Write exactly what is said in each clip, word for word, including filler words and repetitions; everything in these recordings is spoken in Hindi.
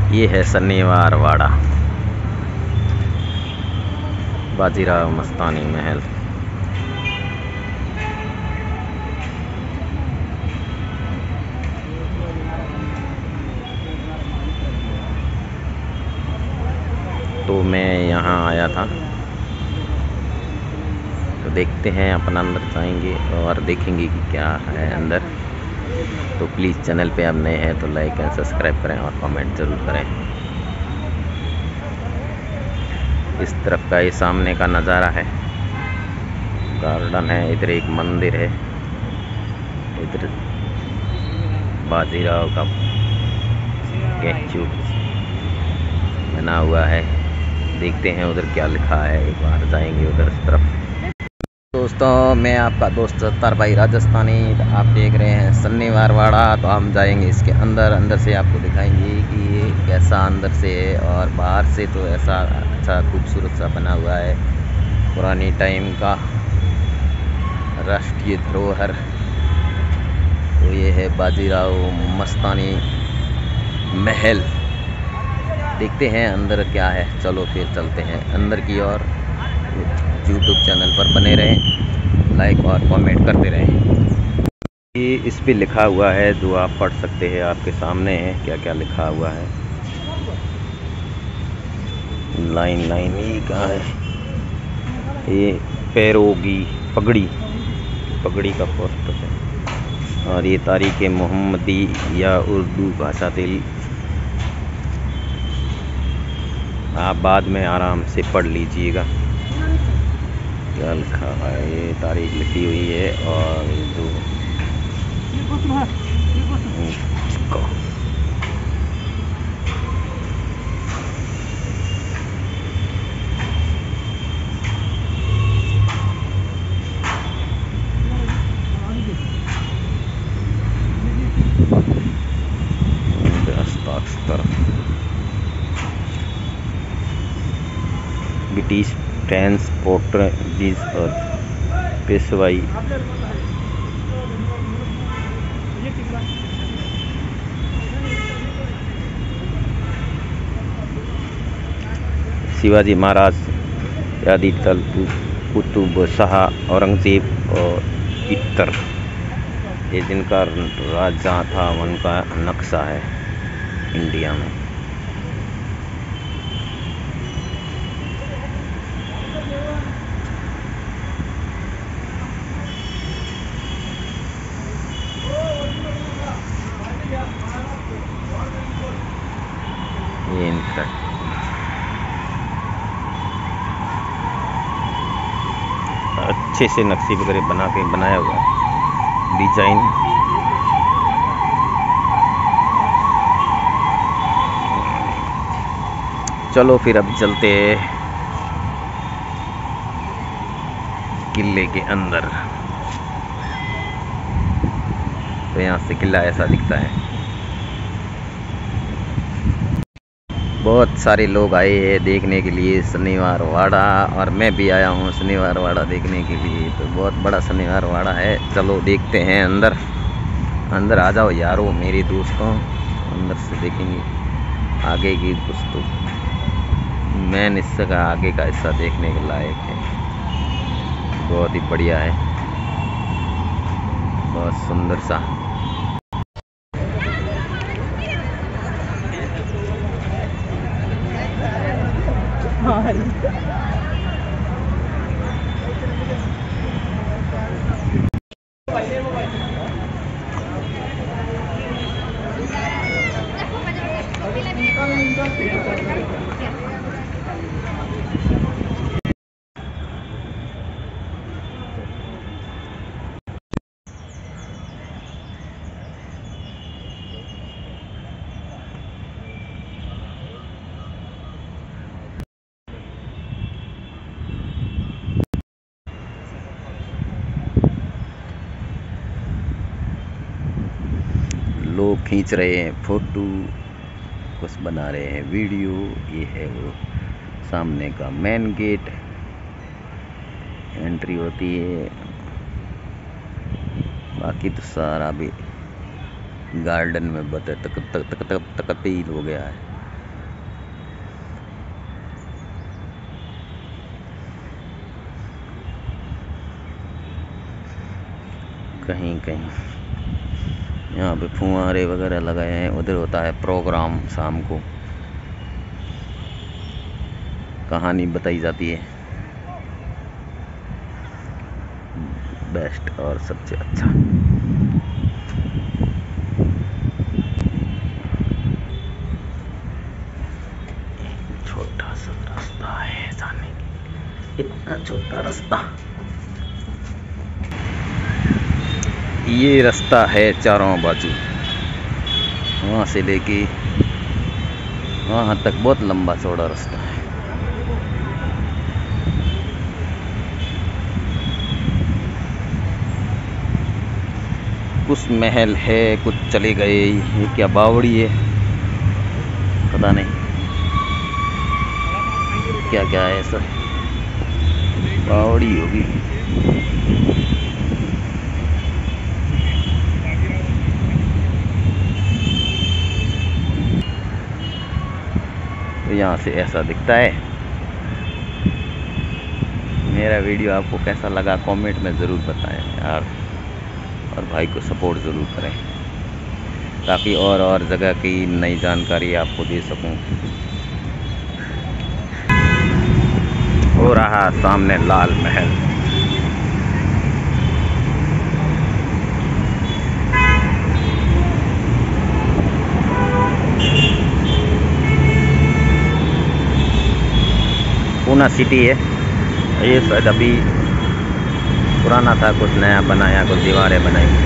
ये है शनिवार वाड़ा, बाजीराव मस्तानी महल। तो मैं यहाँ आया था, तो देखते हैं, अपन अंदर जाएंगे और देखेंगे कि क्या है अंदर। तो प्लीज़ चैनल पे आप नए हैं तो लाइक एंड सब्सक्राइब करें और कमेंट ज़रूर करें। इस तरफ का ये सामने का नज़ारा है, गार्डन है, इधर एक मंदिर है, इधर बाजीराव का स्टैचू बना हुआ है। देखते हैं उधर क्या लिखा है, एक बार जाएंगे उधर तरफ। दोस्तों, मैं आपका दोस्त सत्तार भाई राजस्थानी, आप देख रहे हैं शनिवार वाड़ा। तो हम जाएंगे इसके अंदर, अंदर से आपको दिखाएंगे कि ये कैसा अंदर से है, और बाहर से तो ऐसा अच्छा खूबसूरत सा बना हुआ है, पुरानी टाइम का राष्ट्रीय धरोहर। तो ये है बाजीराव मस्तानी महल। देखते हैं अंदर क्या है, चलो फिर चलते हैं अंदर की ओर। यूट्यूब चैनल पर बने रहें, लाइक और कमेंट करते रहें। ये इस पे लिखा हुआ है जो आप पढ़ सकते हैं, आपके सामने है क्या क्या लिखा हुआ है। लाइन लाइन ये कहाँ है, ये पैरोगी पगड़ी पगड़ी का पोस्टर है, और ये तारीख मोहम्मदी या उर्दू भाषा से आप बाद में आराम से पढ़ लीजिएगा क्या लिखा है। ये तारीख लिखी हुई है, और जो ब्रिटिश ट्रांसपोर्टर्स और पेशवाई। शिवाजी महाराज, आदि तल कुतुब शाह, औरंगजेब और इतर, ये जिनका राजा था उनका नक्शा है इंडिया में। ये इनका अच्छे से नक्शे वगैरह बना के बनाया हुआ है, डिजाइन। चलो फिर अब चलते किले के अंदर। तो यहाँ से किला ऐसा दिखता है। बहुत सारे लोग आए हैं देखने के लिए शनिवार वाड़ा, और मैं भी आया हूँ शनिवार वाड़ा देखने के लिए। तो बहुत बड़ा शनिवार वाड़ा है। चलो देखते हैं अंदर। अंदर आ जाओ यारो मेरे दोस्तों, अंदर से देखेंगे आगे की कुछ। तो मेन हिस्से का आगे का हिस्सा देखने के लायक है, बहुत ही बढ़िया है, बहुत सुंदर सा। लोग खींच रहे हैं फोटो, कुछ बना रहे हैं वीडियो। ये है वो सामने का मेन गेट, एंट्री होती है। बाकी तो सारा भी गार्डन में बता तक तक तक तक तकतील हो गया है। कहीं कहीं यहाँ पे फुहारे वगैरह लगाए हैं। उधर होता है प्रोग्राम शाम को, कहानी बताई जाती है। बेस्ट और सबसे अच्छा। छोटा सा रास्ता है जाने की, इतना छोटा रास्ता। ये रास्ता है चारों बाजू, वहाँ से लेके वहाँ तक बहुत लंबा चौड़ा रास्ता है। कुछ महल है, कुछ चले गए। ये क्या बावड़ी है पता नहीं क्या क्या है, सब बावड़ी होगी। तो यहाँ से ऐसा दिखता है। मेरा वीडियो आपको कैसा लगा कमेंट में ज़रूर बताएं यार, और भाई को सपोर्ट ज़रूर करें ताकि और और जगह की नई जानकारी आपको दे सकूं। हो रहा सामने लाल महल। पूना सिटी है ये, शायद अभी पुराना था, कुछ नया बनाया, कुछ दीवारें बनाई।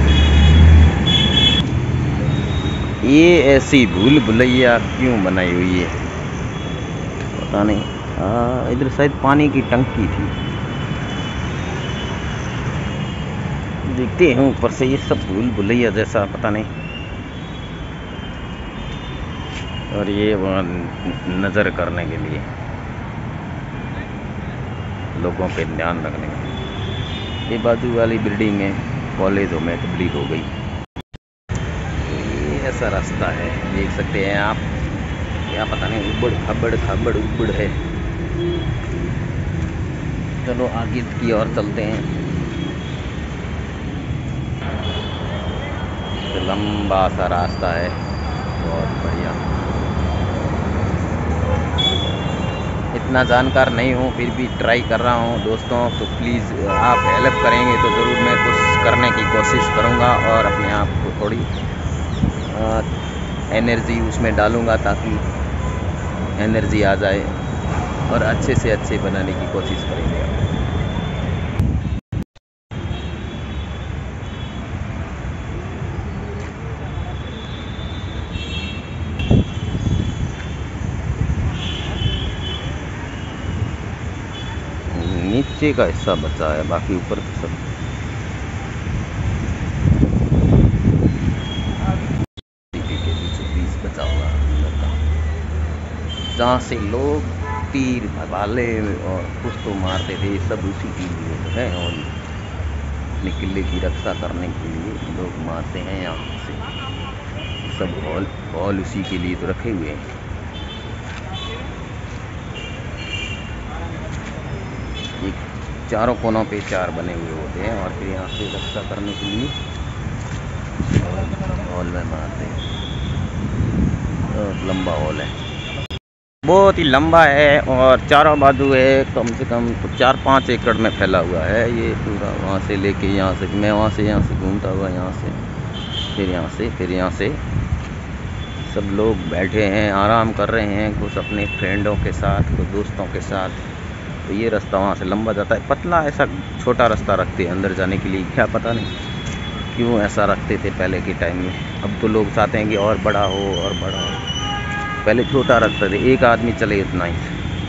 ये ऐसी भूल भुलैया क्यों बनाई हुई है पता नहीं। हाँ, इधर शायद पानी की टंकी थी। देखते हैं ऊपर से, ये सब भूल भुलैया जैसा पता नहीं। और ये वहाँ नज़र करने के लिए, लोगों पे ध्यान रखने के लिए। ये बाजू वाली बिल्डिंग है कॉलेजों में तब्दील हो गई। ये ऐसा रास्ता है, देख सकते हैं आप। क्या पता नहीं, उबड़ खबड़ खबड़ उबड़ है। चलो आगे की ओर चलते हैं। तो लंबा सा रास्ता है, बहुत बढ़िया। इतना जानकार नहीं हूँ, फिर भी ट्राई कर रहा हूँ दोस्तों। तो प्लीज़ आप हेल्प करेंगे तो ज़रूर मैं कुछ करने की कोशिश करूँगा और अपने आप को थोड़ी एनर्जी उसमें डालूँगा ताकि एनर्जी आ जाए और अच्छे से अच्छे बनाने की कोशिश करेंगे। नीचे का हिस्सा बचा है, बाकी ऊपर का सब के बीचों बीच बचा हुआ है, जहाँ से लोग तीर भगाले और कुछ तो मारते थे, सब उसी के लिए है। और अपने किले की रक्षा करने के लिए लोग मारते हैं। यहाँ से सब हॉल हॉल उसी के लिए तो रखे हुए हैं। एक चारों कोनों पे चार बने हुए होते हैं और फिर यहाँ से रक्षा करने के लिए हॉल में मारते हैं। बहुत लंबा हॉल है, बहुत ही लंबा है और चारों बाजू है, कम से कम तो चार पाँच एकड़ में फैला हुआ है ये पूरा। वहाँ से लेके यहाँ से, मैं वहाँ से यहाँ से घूमता हुआ यहाँ से, फिर यहाँ से, फिर यहाँ से सब लोग बैठे हैं, आराम कर रहे हैं, कुछ अपने फ्रेंडों के साथ, कुछ दोस्तों के साथ। तो ये रास्ता वहाँ से लंबा जाता है, पतला ऐसा छोटा रास्ता रखते हैं अंदर जाने के लिए। क्या पता नहीं क्यों ऐसा रखते थे पहले के टाइम में। अब तो लोग चाहते हैं कि और बड़ा हो और बड़ा हो। पहले छोटा रखते थे, एक आदमी चले इतना ही।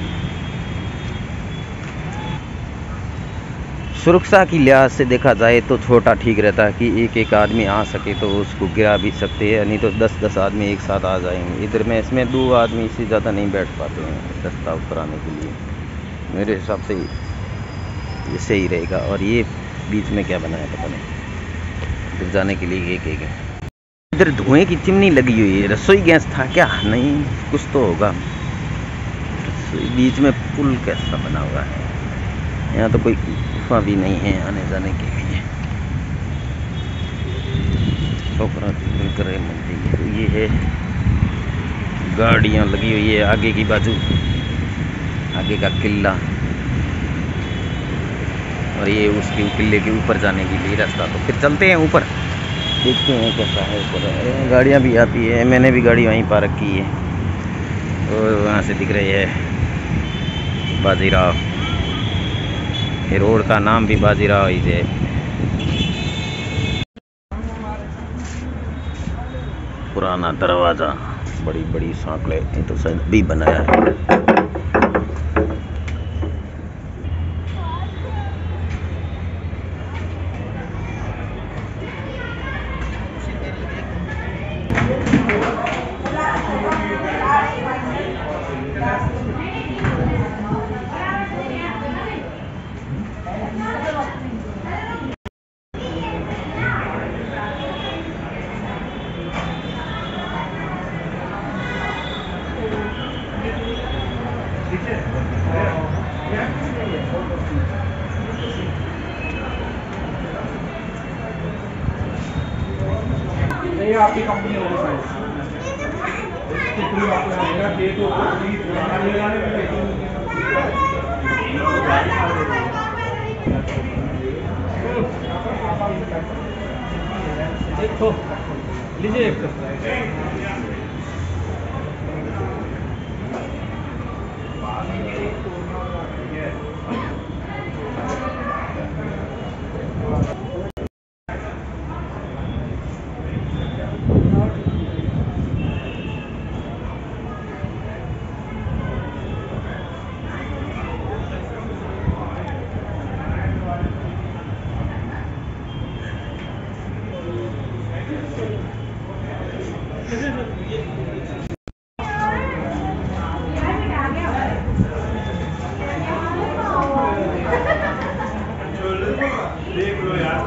सुरक्षा की लिहाज से देखा जाए तो छोटा ठीक रहता है कि एक एक आदमी आ सके तो उसको गिरा भी सकते हैं, नहीं तो दस दस आदमी एक साथ आ जाएंगे। इधर में इसमें दो आदमी से ज़्यादा नहीं बैठ पाते हैं रास्ता ऊपर आने के लिए। मेरे हिसाब से ये सही रहेगा। और ये बीच में क्या बनाया पता नहीं, इधर जाने के लिए एक एक है। इधर धुएं की चिमनी लगी हुई है, रसोई गैस था क्या? नहीं, कुछ तो होगा। बीच में पुल कैसा बना हुआ है, यहाँ तो कोई गुफा भी नहीं है आने जाने के लिए। ठोकरा करे मंदी। तो ये है गाड़ियाँ लगी हुई है आगे की बाजू, आगे का किला, और ये उसके किले के ऊपर जाने के लिए रास्ता। तो फिर चलते हैं ऊपर, देखते हैं कैसा है ऊपर। गाड़ियाँ भी आती है, मैंने भी गाड़ी वहीं पार्क की है और वहाँ से दिख रही है बाजीराव। ये रोड का नाम भी बाजीराव ही है। पुराना दरवाज़ा, बड़ी बड़ी सांकलें, तो शायद भी बनाया है। ये आपकी कंपनी होगी शायद। देखो लीजिए। देख लो यार।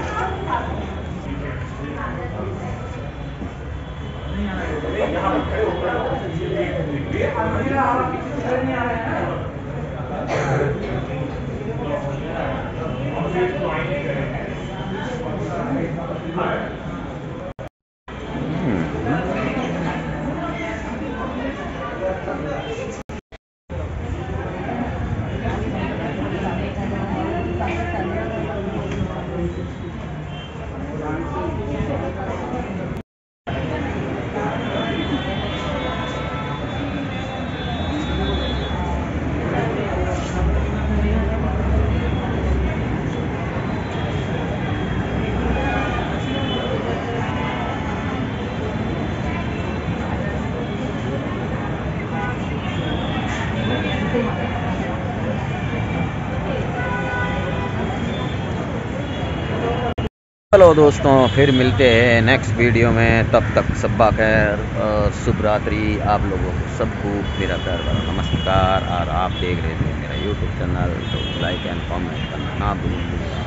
हेलो दोस्तों, फिर मिलते हैं नेक्स्ट वीडियो में। तब तक सब्बा खैर और शुभ रात्रि आप लोगों को सबको मेरा प्यार भरा नमस्कार। और आप देख रहे थे मेरा यूट्यूब चैनल, तो लाइक एंड कमेंट करना ना भूलिएगा।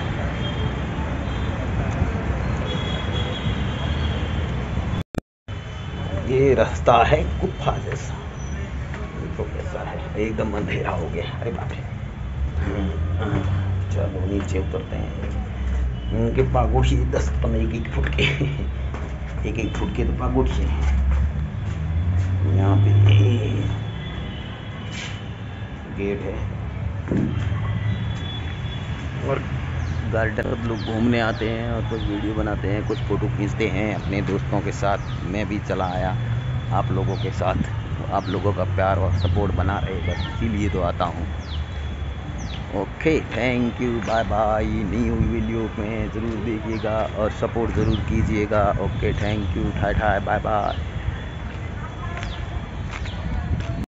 ये रास्ता है गुफा जैसा, तो कैसा है, एकदम अंधेरा हो गया। अरे बाप रे, चलो नीचे उतरते हैं। उनके पागोशी दस पंद्रह एक एक फुट के एक एक फुट के तो पागोशी हैं। यहाँ पे गेट है और गार्डन सब लोग घूमने आते हैं और कुछ वीडियो बनाते हैं, कुछ फ़ोटो खींचते हैं अपने दोस्तों के साथ। मैं भी चला आया आप लोगों के साथ, तो आप लोगों का प्यार और सपोर्ट बना रहे, बस इसीलिए तो आता हूँ। Okay, thank you, bye bye. New video में ज़रूर देखिएगा और सपोर्ट ज़रूर कीजिएगा। ओके, थैंक यू, ठाय ठाय, बाय बाय।